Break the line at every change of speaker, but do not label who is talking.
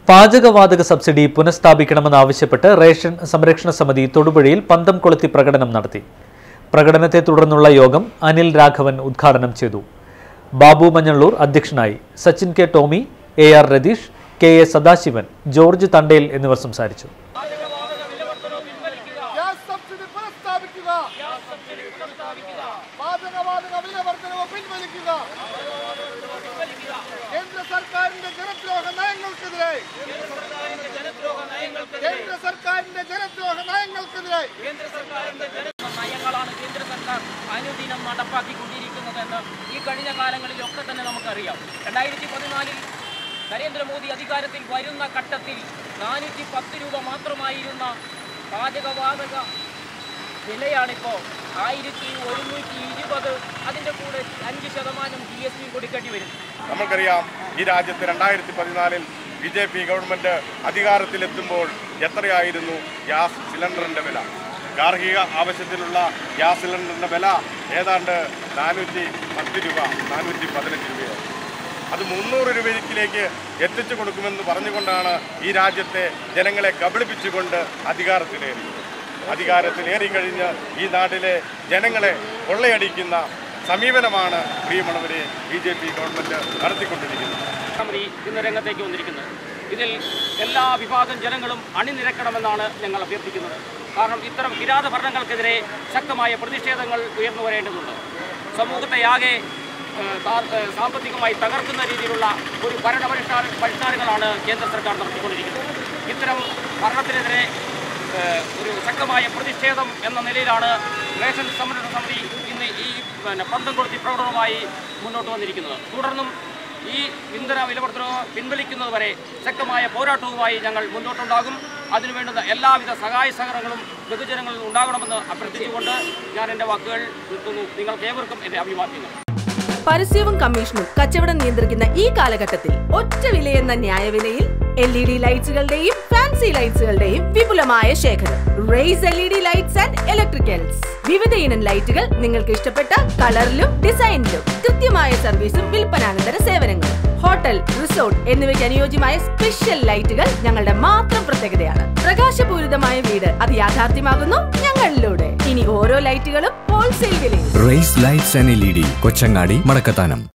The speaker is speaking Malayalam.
പാചകവാതക സബ്സിഡി പുനഃസ്ഥാപിക്കണമെന്നാവശ്യപ്പെട്ട് റേഷൻ സംരക്ഷണ സമിതി തൊടുപുഴയിൽ പന്തം കൊളുത്തി പ്രകടനം നടത്തി. പ്രകടനത്തെ തുടർന്നുള്ള യോഗം അനിൽ രാഘവൻ ഉദ്ഘാടനം ചെയ്തു. ബാബു മഞ്ഞള്ളൂർ അധ്യക്ഷനായി. Sachin K Tomy, AR Ratheesh, KA Sadasivan, George Thandel എന്നിവർ സംസാരിച്ചു.
നയങ്ങളാണ് കേന്ദ്ര സർക്കാർ അനുദിനം നടപ്പാക്കിക്കൊണ്ടിരിക്കുന്നതെന്ന് ഈ കഴിഞ്ഞ കാലങ്ങളിലൊക്കെ തന്നെ നമുക്കറിയാം. 2014 നരേന്ദ്രമോദി അധികാരത്തിൽ വരുന്ന ഘട്ടത്തിൽ 410 രൂപ മാത്രമായിരുന്ന പാചകവാതക വിലയാണിപ്പോൾ 1120. അതിൻ്റെ കൂടെ 5% GST കൊടുക്കേണ്ടി വരും.
നമുക്കറിയാം, ഈ രാജ്യത്ത് 2014 BJP ഗവൺമെൻറ് അധികാരത്തിലെത്തുമ്പോൾ എത്രയായിരുന്നു ഗ്യാസ് സിലിണ്ടറിൻ്റെ വില? ഗാർഹിക ആവശ്യത്തിലുള്ള ഗ്യാസ് സിലിണ്ടറിൻ്റെ വില ഏതാണ്ട് 410 രൂപ, 415 രൂപയാണ്. അത് 300 രൂപയിലേക്ക് എത്തിച്ചു കൊടുക്കുമെന്ന് പറഞ്ഞുകൊണ്ടാണ് ഈ രാജ്യത്തെ ജനങ്ങളെ കബളിപ്പിച്ചുകൊണ്ട് അധികാരത്തിലേറിക്കഴിഞ്ഞ് ഈ നാട്ടിലെ ജനങ്ങളെ കൊള്ളയടിക്കുന്ന സമീപനമാണ് പ്രിയമുള്ളവരെ BJP ഗവൺമെൻറ് നടത്തിക്കൊണ്ടിരിക്കുന്നത്.
ഇന്ന് രംഗത്തേക്ക് വന്നിരിക്കുന്നത് ഇതിൽ എല്ലാ വിഭാഗം ജനങ്ങളും അണിനിരക്കണമെന്നാണ് ഞങ്ങൾ അഭ്യർത്ഥിക്കുന്നത്. കാരണം ഇത്തരം കിരാത ഭരണങ്ങൾക്കെതിരെ ശക്തമായ പ്രതിഷേധങ്ങൾ ഉയർന്നു വരേണ്ടതുണ്ട്. സമൂഹത്തെയാകെ സാമ്പത്തികമായി തകർക്കുന്ന രീതിയിലുള്ള ഒരു പരിഷ്കാരങ്ങളാണ് കേന്ദ്ര സർക്കാർ നടത്തിക്കൊണ്ടിരിക്കുന്നത്. ഇത്തരം ഭരണത്തിനെതിരെ ഒരു ശക്തമായ പ്രതിഷേധം എന്ന നിലയിലാണ് റേഷൻ സംരക്ഷണ സമിതി ഇന്ന് ഈ പന്തം കൊളുത്തി പ്രകടനവുമായി മുന്നോട്ട് വന്നിരിക്കുന്നത്. തുടർന്നും ഈ ഇന്ധന വിലവർദ്ധനവ് പിൻവലിക്കുന്നതുവരെ ശക്തമായ പോരാട്ടവുമായി ഞങ്ങൾ മുന്നോട്ടുണ്ടാകും. അതിനുവേണ്ടുന്ന എല്ലാവിധ സഹായ സഹകരണങ്ങളും ബഹുജനങ്ങളിൽ ഉണ്ടാകണമെന്ന് അഭ്യർത്ഥിച്ചുകൊണ്ട് ഞാൻ എൻ്റെ വാക്കുകൾ നിർത്തുന്നു. നിങ്ങൾക്കേവർക്കും എൻ്റെ അഭിവാദ്യങ്ങൾ.
പരസ്യവും കമ്മീഷനും കച്ചവടം നിയന്ത്രിക്കുന്ന ഈ കാലഘട്ടത്തിൽ ഒറ്റ വിലയെന്ന ന്യായവിലയിൽ LED ലൈറ്റ്സുകളുടെയും ഫാൻസി ലൈറ്റ്സുകളുടെയും വിപുലമായ ശേഖരം. Race LED lights and electricals. വിവിധ ഇനം ലൈറ്റുകൾ നിങ്ങൾക്ക് ഇഷ്ടപ്പെട്ട കളറിലും ഡിസൈനിലും. കൃത്യമായ സർവീസും വിൽപ്പനാനന്തര സേവനങ്ങളും. ഹോട്ടൽ, റിസോർട്ട് എന്നിവയ്ക്ക് അനുയോജ്യമായ സ്പെഷ്യൽ ലൈറ്റുകൾ ഞങ്ങളുടെ മാത്രം പ്രത്യേകതയാണ്. പ്രകാശപൂരിതമായ വീട് അത് യാഥാർത്ഥ്യമാകുന്നു ഞങ്ങളിലൂടെ. ഇനി ഓരോ ലൈറ്റുകളും ഹോൾസെയിൽ വിലയിൽ.
Race lights and LED, Kochangadi, Madakkathanam.